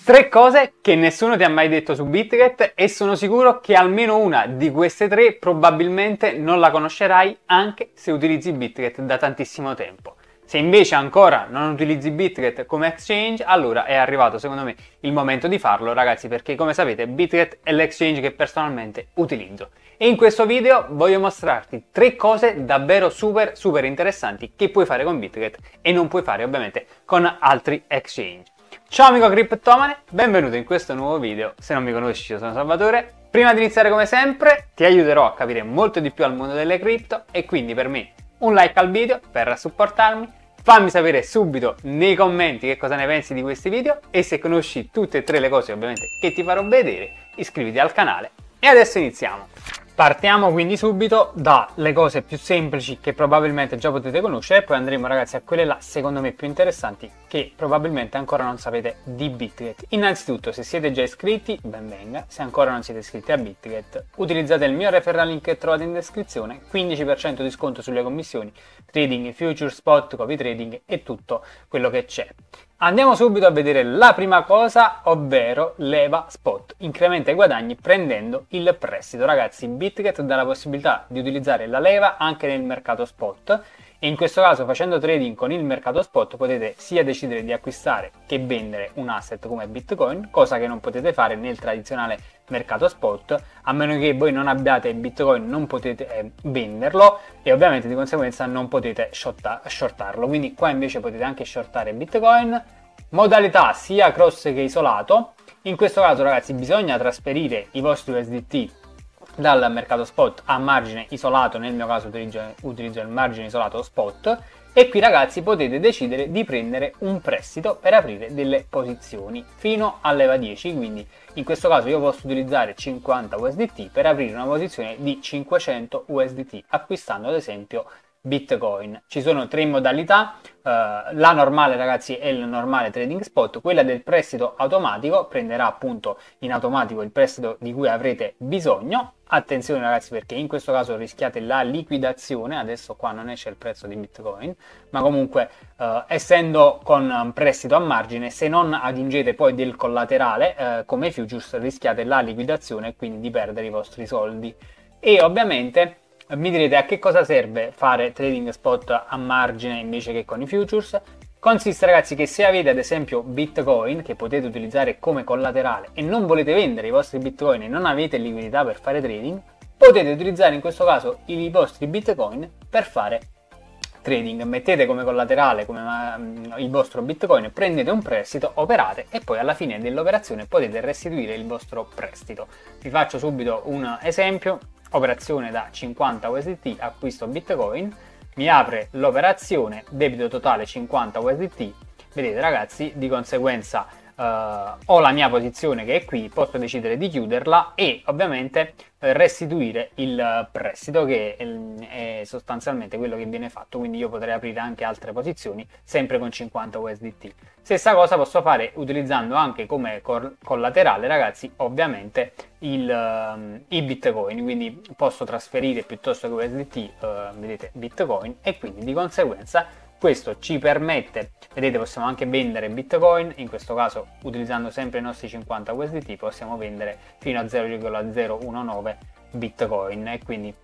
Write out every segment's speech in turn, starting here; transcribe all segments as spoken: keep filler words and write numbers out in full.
Tre cose che nessuno ti ha mai detto su Bitget e sono sicuro che almeno una di queste tre probabilmente non la conoscerai anche se utilizzi Bitget da tantissimo tempo. Se invece ancora non utilizzi Bitget come exchange, allora è arrivato secondo me il momento di farlo, ragazzi, perché come sapete Bitget è l'exchange che personalmente utilizzo. E in questo video voglio mostrarti tre cose davvero super super interessanti che puoi fare con Bitget e non puoi fare ovviamente con altri exchange. Ciao amico criptomane, benvenuto in questo nuovo video. Se non mi conosci, io sono Salvatore. Prima di iniziare, come sempre, ti aiuterò a capire molto di più al mondo delle cripto e quindi per me un like al video per supportarmi. Fammi sapere subito nei commenti che cosa ne pensi di questi video e se conosci tutte e tre le cose ovviamente che ti farò vedere, iscriviti al canale. E adesso iniziamo. Partiamo quindi subito dalle cose più semplici che probabilmente già potete conoscere e poi andremo, ragazzi, a quelle là secondo me più interessanti che probabilmente ancora non sapete di Bitget. Innanzitutto, se siete già iscritti, ben venga. Se ancora non siete iscritti a Bitget, utilizzate il mio referral link che trovate in descrizione, quindici per cento di sconto sulle commissioni, trading, future, spot, copy trading e tutto quello che c'è. Andiamo subito a vedere la prima cosa, ovvero leva spot. Incrementa i guadagni prendendo il prestito. Ragazzi, Bitget dà la possibilità di utilizzare la leva anche nel mercato spot e in questo caso, facendo trading con il mercato spot, potete sia decidere di acquistare che vendere un asset come Bitcoin, cosa che non potete fare nel tradizionale mercato spot. A meno che voi non abbiate Bitcoin non potete eh, venderlo e ovviamente di conseguenza non potete shorta, shortarlo. Quindi qua invece potete anche shortare Bitcoin. Modalità sia cross che isolato. In questo caso, ragazzi, bisogna trasferire i vostri U S D T dal mercato spot a margine isolato. Nel mio caso utilizzo, utilizzo il margine isolato spot. E qui, ragazzi, potete decidere di prendere un prestito per aprire delle posizioni fino a leva dieci. Quindi in questo caso io posso utilizzare cinquanta U S D T per aprire una posizione di cinquecento U S D T acquistando ad esempio Bitcoin. Ci sono tre modalità, uh, la normale, ragazzi, è il normale trading spot. Quella del prestito automatico prenderà appunto in automatico il prestito di cui avrete bisogno. Attenzione, ragazzi, perché in questo caso rischiate la liquidazione. Adesso qua non esce il prezzo di Bitcoin, ma comunque uh, essendo con un prestito a margine, se non aggiungete poi del collaterale uh, come futures, rischiate la liquidazione e quindi di perdere i vostri soldi. E ovviamente mi direte a che cosa serve fare trading spot a margine invece che con i futures. Consiste, ragazzi, che se avete ad esempio Bitcoin che potete utilizzare come collaterale e non volete vendere i vostri Bitcoin e non avete liquidità per fare trading, potete utilizzare in questo caso i vostri Bitcoin per fare trading. Mettete come collaterale come il vostro Bitcoin, prendete un prestito, operate e poi alla fine dell'operazione potete restituire il vostro prestito. Vi faccio subito un esempio. Operazione da cinquanta U S D T, acquisto Bitcoin, mi apre l'operazione, debito totale cinquanta U S D T, vedete, ragazzi, di conseguenza uh, ho la mia posizione che è qui, posso decidere di chiuderla e ovviamente restituire il prestito, che è, è sostanzialmente quello che viene fatto. Quindi io potrei aprire anche altre posizioni sempre con cinquanta U S D T. Stessa cosa posso fare utilizzando anche come collaterale, ragazzi, ovviamente il, uh, i Bitcoin. Quindi posso trasferire piuttosto che U S D T, uh, vedete, Bitcoin, e quindi di conseguenza questo ci permette, vedete, possiamo anche vendere Bitcoin. In questo caso, utilizzando sempre i nostri cinquanta U S D T, possiamo vendere fino a zero virgola zero uno nove Bitcoin e quindi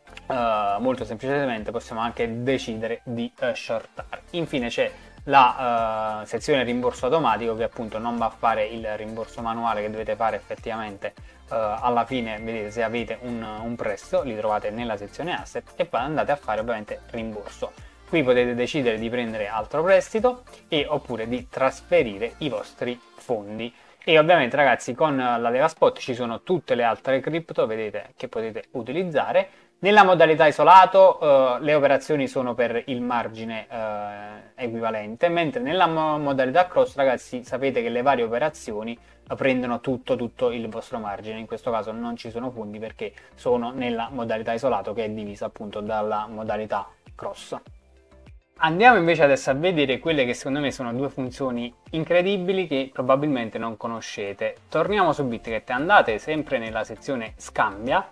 uh, molto semplicemente possiamo anche decidere di uh, shortare. Infine c'è la uh, sezione rimborso automatico, che appunto non va a fare il rimborso manuale che dovete fare effettivamente uh, alla fine. Vedete, se avete un, un prestito li trovate nella sezione asset e poi andate a fare ovviamente rimborso. Qui potete decidere di prendere altro prestito e oppure di trasferire i vostri fondi. E ovviamente, ragazzi, con la leva spot ci sono tutte le altre cripto, vedete, che potete utilizzare. Nella modalità isolato uh, le operazioni sono per il margine uh, equivalente, mentre nella mo modalità cross, ragazzi, sapete che le varie operazioni prendono tutto, tutto il vostro margine. In questo caso non ci sono fondi perché sono nella modalità isolato, che è divisa appunto dalla modalità cross. Andiamo invece adesso a vedere quelle che secondo me sono due funzioni incredibili che probabilmente non conoscete. Torniamo su Bitget, andate sempre nella sezione scambia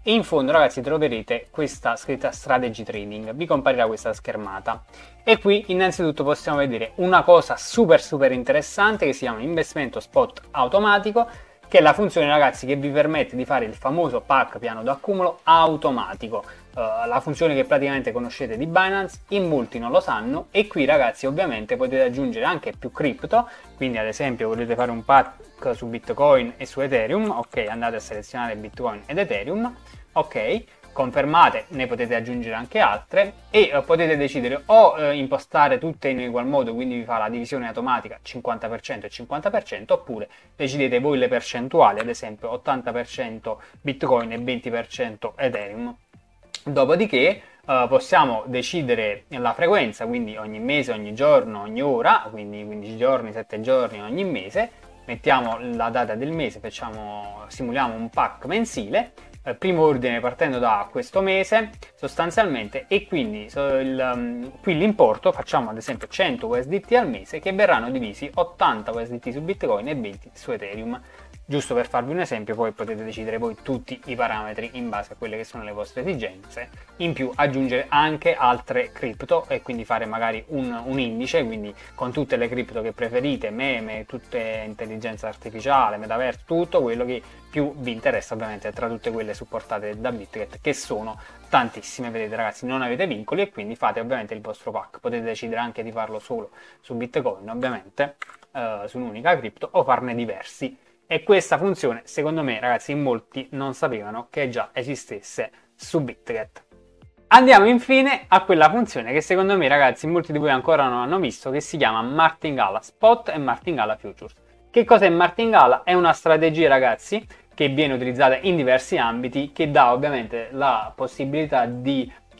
e in fondo ragazzi troverete questa scritta Strategy Trading, vi comparirà questa schermata e qui innanzitutto possiamo vedere una cosa super super interessante che si chiama investimento spot automatico, che è la funzione ragazzi che vi permette di fare il famoso pack piano d'accumulo automatico, uh, la funzione che praticamente conoscete di Binance, in molti non lo sanno e qui ragazzi ovviamente potete aggiungere anche più cripto, quindi ad esempio volete fare un pack su Bitcoin e su Ethereum, ok, andate a selezionare Bitcoin ed Ethereum, ok, confermate, ne potete aggiungere anche altre e eh, potete decidere o eh, impostare tutte in egual modo, quindi vi fa la divisione automatica cinquanta per cento e cinquanta per cento, oppure decidete voi le percentuali, ad esempio ottanta per cento Bitcoin e venti per cento Ethereum. Dopodiché eh, possiamo decidere la frequenza, quindi ogni mese, ogni giorno, ogni ora, quindi quindici giorni, sette giorni ogni mese, mettiamo la data del mese, facciamo, simuliamo un pack mensile, primo ordine partendo da questo mese sostanzialmente, e quindi so, il, um, qui l'importo facciamo ad esempio cento U S D T al mese che verranno divisi ottanta U S D T su Bitcoin e venti su Ethereum, giusto per farvi un esempio. Poi potete decidere voi tutti i parametri in base a quelle che sono le vostre esigenze, in più aggiungere anche altre cripto e quindi fare magari un, un indice, quindi con tutte le cripto che preferite, meme, tutte intelligenza artificiale, metaverso, tutto quello che più vi interessa ovviamente tra tutte quelle supportate da Bitget, che sono tantissime. Vedete ragazzi, non avete vincoli e quindi fate ovviamente il vostro pack, potete decidere anche di farlo solo su Bitcoin ovviamente, eh, su un'unica cripto, o farne diversi. E questa funzione, secondo me, ragazzi, in molti non sapevano che già esistesse su Bitget. Andiamo infine a quella funzione che secondo me, ragazzi, molti di voi ancora non hanno visto, che si chiama Martingala Spot e Martingala Futures. Che cos'è Martingala? È una strategia, ragazzi, che viene utilizzata in diversi ambiti, che dà ovviamente la possibilità di... Uh,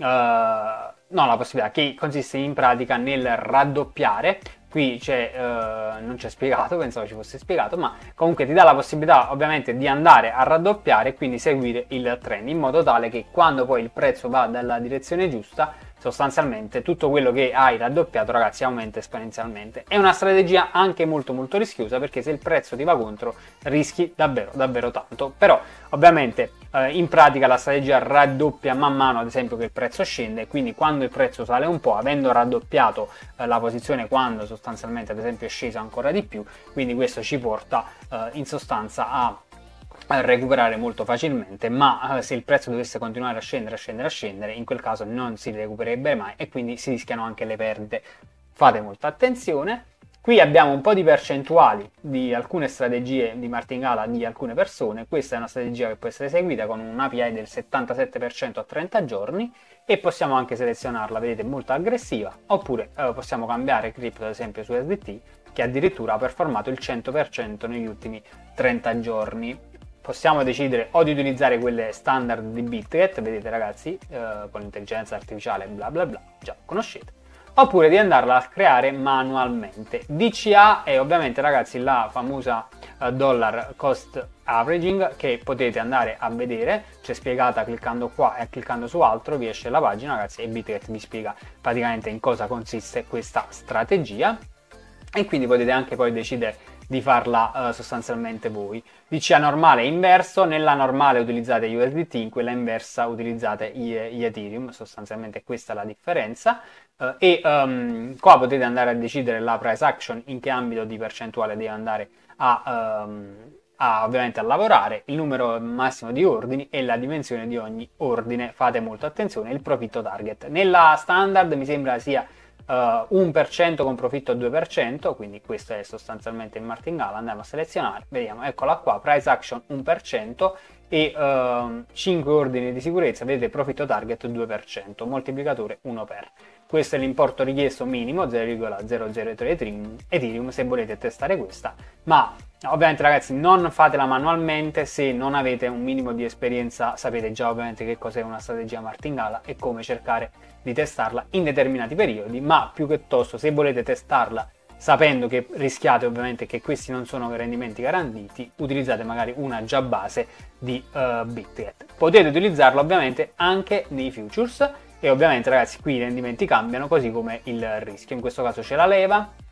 no, la possibilità, che consiste in pratica nel raddoppiare. Qui c'è, eh, non c'è spiegato, pensavo ci fosse spiegato, ma comunque ti dà la possibilità ovviamente di andare a raddoppiare e quindi seguire il trend, in modo tale che quando poi il prezzo va dalla direzione giusta, sostanzialmente tutto quello che hai raddoppiato, ragazzi, aumenta esponenzialmente. È una strategia anche molto molto rischiosa, perché se il prezzo ti va contro rischi davvero davvero tanto, però ovviamente eh, in pratica la strategia raddoppia man mano, ad esempio, che il prezzo scende, quindi quando il prezzo sale un po', avendo raddoppiato eh, la posizione quando sostanzialmente ad esempio è sceso ancora di più, quindi questo ci porta eh, in sostanza a a recuperare molto facilmente, ma eh, se il prezzo dovesse continuare a scendere, a scendere, a scendere, in quel caso non si recupererebbe mai e quindi si rischiano anche le perdite. Fate molta attenzione. Qui abbiamo un po' di percentuali di alcune strategie di Martingala di alcune persone. Questa è una strategia che può essere eseguita con un A P I del settantasette per cento a trenta giorni e possiamo anche selezionarla, vedete, molto aggressiva, oppure eh, possiamo cambiare cripto ad esempio su U S D T, che addirittura ha performato il cento per cento negli ultimi trenta giorni. Possiamo decidere o di utilizzare quelle standard di Bitget, vedete ragazzi, eh, con l'intelligenza artificiale bla bla bla, già conoscete, oppure di andarla a creare manualmente. D C A è ovviamente, ragazzi, la famosa eh, dollar cost averaging, che potete andare a vedere, c'è spiegata cliccando qua e cliccando su altro, vi esce la pagina, ragazzi, e Bitget vi spiega praticamente in cosa consiste questa strategia e quindi potete anche poi decidere di farla uh, sostanzialmente voi. D C A normale e inverso, nella normale utilizzate U S D T, in quella inversa utilizzate gli Ethereum, sostanzialmente questa è la differenza. Uh, e um, qua potete andare a decidere la price action, in che ambito di percentuale deve andare a, um, a ovviamente a lavorare, il numero massimo di ordini e la dimensione di ogni ordine. Fate molto attenzione, il profitto target. Nella standard mi sembra sia Uh, uno per cento con profitto due per cento, quindi questo è sostanzialmente il Martingala. Andiamo a selezionare, vediamo, eccola qua, price action uno per cento e uh, cinque ordini di sicurezza, vedete, profitto target due per cento, moltiplicatore uno per. Questo è l'importo richiesto minimo, zero virgola zero zero tre Ethereum, se volete testare questa, ma ovviamente ragazzi non fatela manualmente. Se non avete un minimo di esperienza, sapete già ovviamente che cos'è una strategia Martingala e come cercare di testarla in determinati periodi, ma più piuttosto se volete testarla sapendo che rischiate ovviamente che questi non sono rendimenti garantiti, utilizzate magari una già base di uh, Bitget. Potete utilizzarlo ovviamente anche nei futures e ovviamente ragazzi qui i rendimenti cambiano, così come il rischio. In questo caso c'è la leva,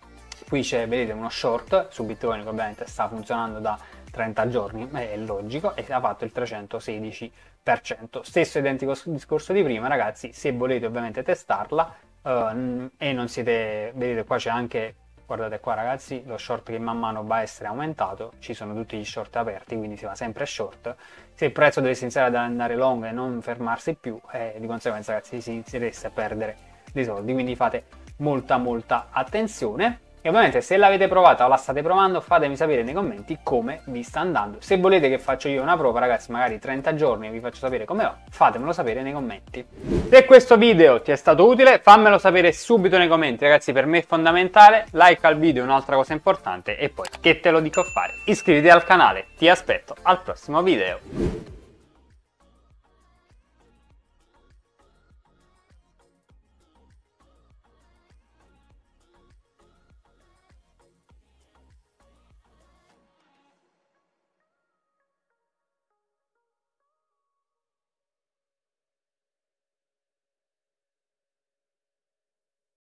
Qui c'è, vedete, uno short su Bitcoin che ovviamente sta funzionando da trenta giorni, è logico, e ha fatto il trecentosedici per cento. Stesso identico discorso di prima, ragazzi, se volete ovviamente testarla uh, e non siete, vedete qua c'è anche, guardate qua ragazzi, lo short che man mano va a essere aumentato, ci sono tutti gli short aperti, quindi si va sempre short. Se il prezzo dovesse iniziare ad andare long e non fermarsi più, eh, di conseguenza ragazzi si iniziereste a perdere dei soldi, quindi fate molta molta attenzione. E ovviamente se l'avete provata o la state provando, fatemi sapere nei commenti come vi sta andando. Se volete che faccio io una prova, ragazzi, magari trenta giorni e vi faccio sapere come va, fatemelo sapere nei commenti. Se questo video ti è stato utile, fammelo sapere subito nei commenti, ragazzi, per me è fondamentale. Like al video è un'altra cosa importante, e poi, che te lo dico a fare? Iscriviti al canale, ti aspetto al prossimo video.